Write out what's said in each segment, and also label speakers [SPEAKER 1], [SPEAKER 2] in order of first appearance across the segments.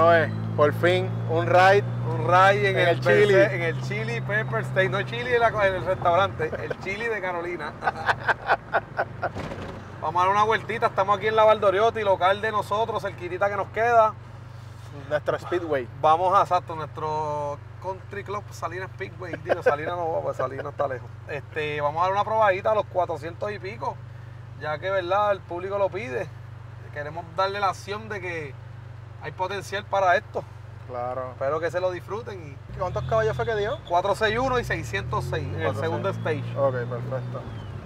[SPEAKER 1] Noé, por fin, un ride
[SPEAKER 2] en el
[SPEAKER 1] Chili.
[SPEAKER 2] En el Chili Pepper Steak, no Chili en el restaurante, el Chili de Carolina. Vamos a dar una vueltita, estamos aquí en la Valdoriotti, local de nosotros, cerquitita que nos queda.
[SPEAKER 1] Nuestro Speedway.
[SPEAKER 2] Vamos a, exacto, nuestro Country Club Salinas Speedway. Digo, Salinas no va, pues Salinas está lejos. Vamos a dar una probadita a los 400 y pico, ya que, ¿verdad?, el público lo pide. Queremos darle la acción de que hay potencial para esto.
[SPEAKER 1] Claro.
[SPEAKER 2] Espero que se lo disfruten.
[SPEAKER 1] ¿Cuántos caballos fue que dio?
[SPEAKER 2] 461 y 606 en el segundo stage.
[SPEAKER 1] Ok, perfecto.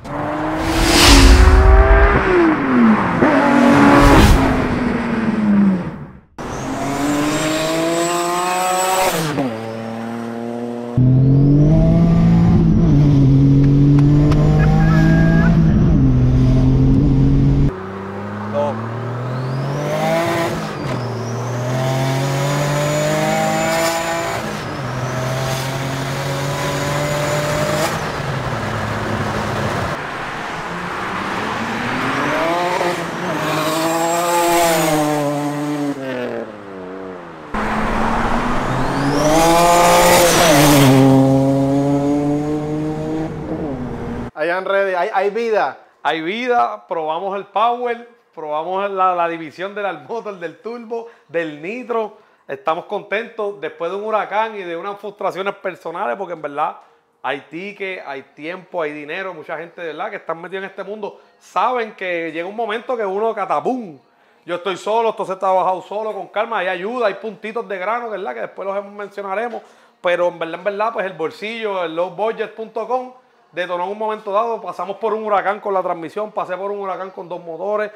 [SPEAKER 1] Hayan ready, hay vida.
[SPEAKER 2] Hay vida, probamos el power, probamos la división del motor, del turbo, del nitro. Estamos contentos después de un huracán y de unas frustraciones personales, porque en verdad hay tickets, hay tiempo, hay dinero. Mucha gente, de verdad, que están metidos en este mundo, saben que llega un momento que uno catapum. Yo estoy solo, esto se está trabajado solo, con calma, hay ayuda, hay puntitos de grano, ¿verdad?, que después los mencionaremos. Pero en verdad, pues el bolsillo, el lowbudget.com, detonó en un momento dado. Pasamos por un huracán con la transmisión, pasé por un huracán con 2 motores,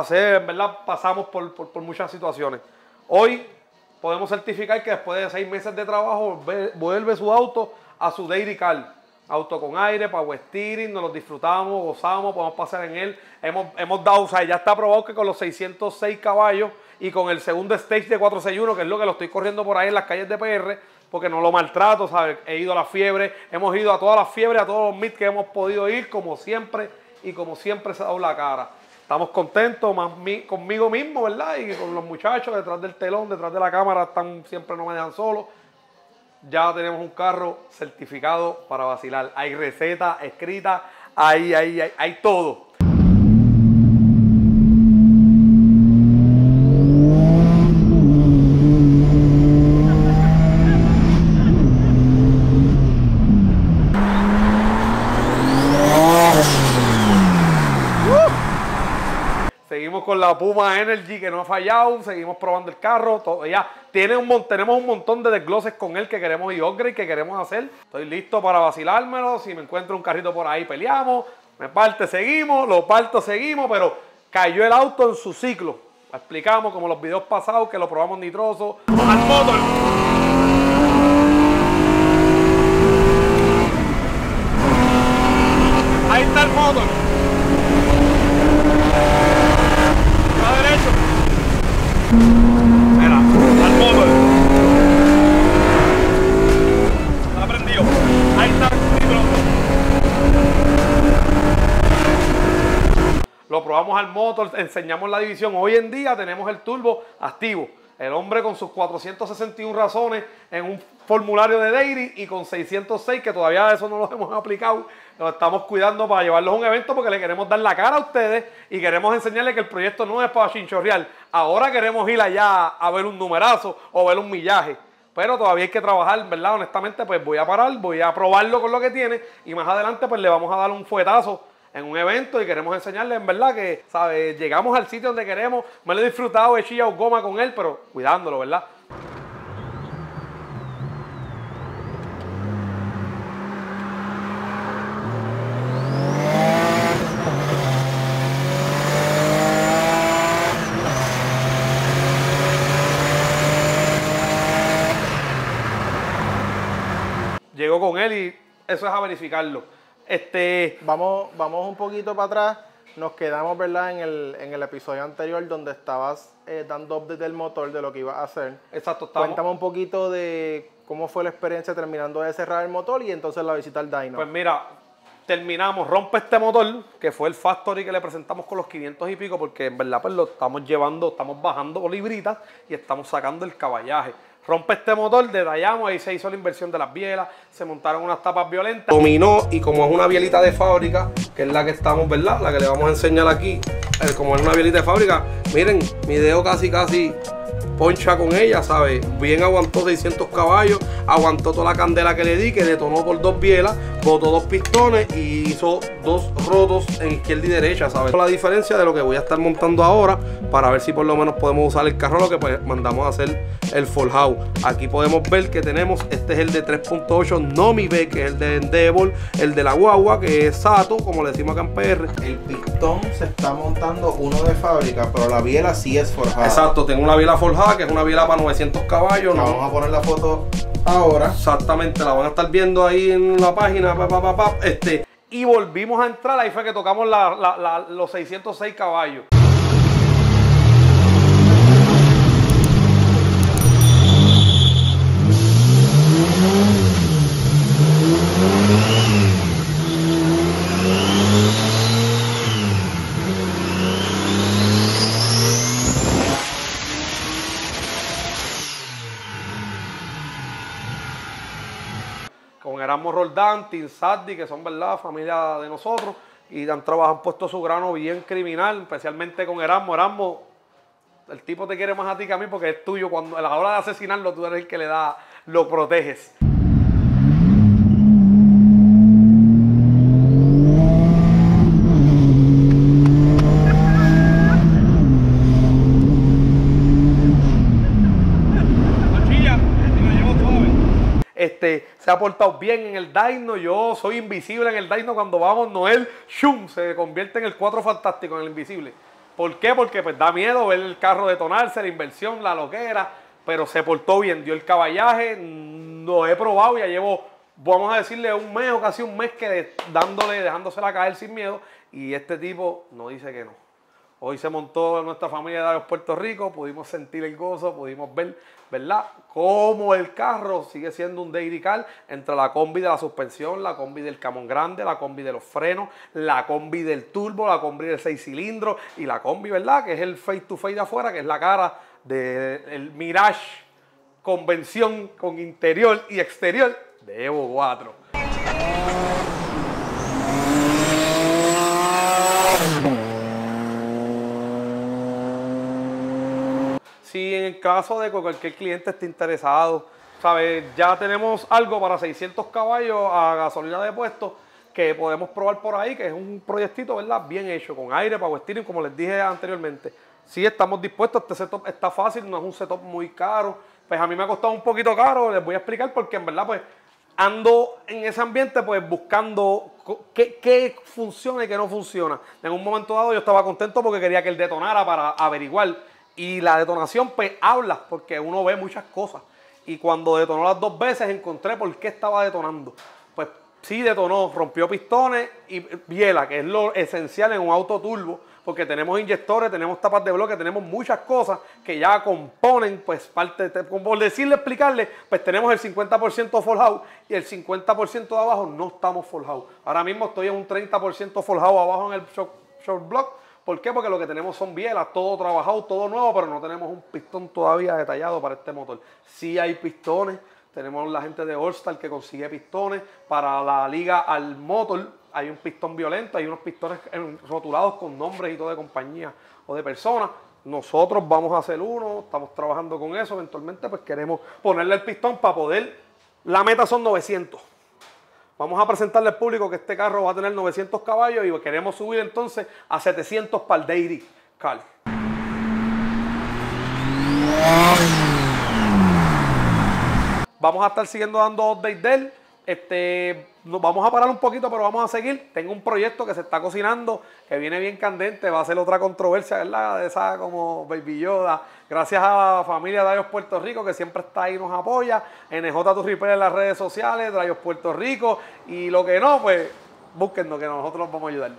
[SPEAKER 2] pasamos por muchas situaciones. Hoy podemos certificar que después de 6 meses de trabajo vuelve su auto a su daily car. Auto con aire, power steering, nos lo disfrutamos, gozamos, podemos pasar en él. Hemos dado, o sea, ya está probado que con los 606 caballos y con el segundo stage de 461, que es lo que lo estoy corriendo por ahí en las calles de PR, porque no lo maltrato, ¿sabes? He ido a la fiebre, hemos ido a todas las fiebres, a todos los meets que hemos podido ir, como siempre, y como siempre se ha dado la cara. Estamos contentos, más conmigo mismo, ¿verdad? Y con los muchachos detrás del telón, detrás de la cámara, siempre no me dejan solo. Ya tenemos un carro certificado para vacilar. Hay receta escrita, hay todo. Seguimos con la Puma Energy, que no ha fallado, seguimos probando el carro, tenemos un montón de desgloses con él que queremos y upgrade que queremos hacer. Estoy listo para vacilármelo. Si me encuentro un carrito por ahí, peleamos, me parte, seguimos, lo parto, seguimos, pero cayó el auto en su ciclo. Lo explicamos como los videos pasados, que lo probamos nitroso. ¡Al motor! Ahí está el motor. Mira, al motor. Está prendido. Ahí está el nitro. Lo probamos al motor, enseñamos la división. Hoy en día tenemos el turbo activo. El hombre con sus 461 razones en un formulario de Dairy y con 606, que todavía eso no lo hemos aplicado. Lo estamos cuidando para llevarlos a un evento porque le queremos dar la cara a ustedes y queremos enseñarles que el proyecto no es para chinchorrear. Ahora queremos ir allá a ver un numerazo o ver un millaje. Pero todavía hay que trabajar, ¿verdad? Honestamente, pues voy a parar, voy a probarlo con lo que tiene y más adelante pues le vamos a dar un fuetazo en un evento y queremos enseñarles, en verdad, que, ¿sabes? Llegamos al sitio donde queremos. Me lo he disfrutado, he chillado goma con él, pero cuidándolo, ¿verdad? Llegó con él y eso es a verificarlo.
[SPEAKER 1] Vamos un poquito para atrás. Nos quedamos, ¿verdad?, en el episodio anterior donde estabas dando update del motor, de lo que ibas a hacer.
[SPEAKER 2] Exacto.
[SPEAKER 1] Cuéntame un poquito de cómo fue la experiencia terminando de cerrar el motor y entonces la visita al dyno.
[SPEAKER 2] Pues mira, terminamos, rompe este motor, que fue el factory que le presentamos con los 500 y pico, porque en verdad pues lo estamos llevando, estamos bajando libritas y estamos sacando el caballaje. Rompe este motor, detallamos, ahí se hizo la inversión de las bielas, se montaron unas tapas violentas. Dominó, y como es una bielita de fábrica, que es la que estamos, ¿verdad? La que le vamos a enseñar aquí, como es una bielita de fábrica, miren, mi dedo casi poncha con ella, ¿sabes? Bien aguantó 600 caballos, aguantó toda la candela que le di, que detonó por 2 bielas, botó 2 pistones y hizo 2 rotos en izquierda y derecha, ¿sabes? La diferencia de lo que voy a estar montando ahora, para ver si por lo menos podemos usar el carro, lo que pues mandamos a hacer el forjado. Aquí podemos ver que tenemos, este es el de 3.8 Nomi B, que es el de Endeavor, el de la guagua, que es Sato, como le decimos acá en PR.
[SPEAKER 1] El pistón se está montando uno de fábrica, pero la biela sí es forjada.
[SPEAKER 2] Exacto, tengo una biela forjada, que es una biela para 900 caballos.
[SPEAKER 1] ¿No? Vamos a poner la foto ahora.
[SPEAKER 2] Exactamente, la van a estar viendo ahí en la página. Y volvimos a entrar, ahí fue que tocamos los 606 caballos. Con Erasmo Roldán, Team Saddi, que son, ¿verdad?, familia de nosotros, y han trabajado, han puesto su grano bien criminal, especialmente con Erasmo. Erasmo, el tipo te quiere más a ti que a mí porque es tuyo. Cuando a la hora de asesinarlo, tú eres el que le da, lo proteges. Se ha portado bien en el dyno. Yo soy invisible en el dyno. Cuando vamos, Noel, ¡shum!, se convierte en el 4 fantástico, en el invisible. ¿Por qué? Porque pues da miedo ver el carro detonarse, la inversión, la loquera, pero se portó bien, dio el caballaje, lo he probado, ya llevo, vamos a decirle, un mes o casi un mes que dejándosela caer sin miedo, y este tipo no dice que no. Hoy se montó nuestra familia de Darios Puerto Rico, pudimos sentir el gozo, pudimos ver, ¿verdad?, cómo el carro sigue siendo un daily car entre la combi de la suspensión, la combi del camón grande, la combi de los frenos, la combi del turbo, la combi del 6 cilindros y la combi, ¿verdad?, que es el face to face de afuera, que es la cara del Mirage convención con interior y exterior de Evo 4. Si en el caso de que cualquier cliente esté interesado, ¿sabes?, ya tenemos algo para 600 caballos a gasolina de puesto que podemos probar por ahí, que es un proyectito, ¿verdad?, bien hecho, con aire, power steering, como les dije anteriormente. Sí, estamos dispuestos, este setup está fácil, no es un setup muy caro. Pues a mí me ha costado un poquito caro, les voy a explicar porque en verdad pues ando en ese ambiente pues buscando qué funciona y qué no funciona. En un momento dado yo estaba contento porque quería que él detonara para averiguar. Y la detonación pues habla porque uno ve muchas cosas. Y cuando detonó las 2 veces encontré por qué estaba detonando. Pues sí detonó, rompió pistones y biela, que es lo esencial en un auto turbo, porque tenemos inyectores, tenemos tapas de bloque, tenemos muchas cosas que ya componen, pues parte, por decirle, explicarle, pues tenemos el 50% forjado y el 50% de abajo no estamos forjados. Ahora mismo estoy en un 30% forjado abajo en el short block. ¿Por qué? Porque lo que tenemos son bielas, todo trabajado, todo nuevo, pero no tenemos un pistón todavía detallado para este motor. Sí hay pistones, tenemos la gente de Allstar que consigue pistones para la liga al motor. Hay un pistón violento, hay unos pistones rotulados con nombres y todo de compañía o de personas. Nosotros vamos a hacer uno, estamos trabajando con eso. Eventualmente pues queremos ponerle el pistón para poder, la meta son 900. Vamos a presentarle al público que este carro va a tener 900 caballos y queremos subir entonces a 700 para el daily car. Vamos a estar siguiendo dando updates de él. Nos vamos a parar un poquito, pero vamos a seguir. Tengo un proyecto que se está cocinando, que viene bien candente. Va a ser otra controversia, ¿verdad?, de esa como Baby Yoda. Gracias a la familia de Darios Puerto Rico, que siempre está ahí y nos apoya. NJ Tu Repair en las redes sociales, Darios Puerto Rico. Y lo que no, pues búsquennos, que nosotros los vamos a ayudar.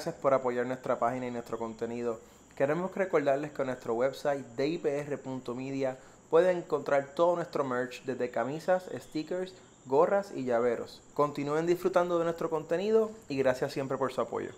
[SPEAKER 1] gracias por apoyar nuestra página y nuestro contenido. Queremos recordarles que en nuestro website dipr.media pueden encontrar todo nuestro merch, desde camisas, stickers, gorras y llaveros. Continúen disfrutando de nuestro contenido y gracias siempre por su apoyo.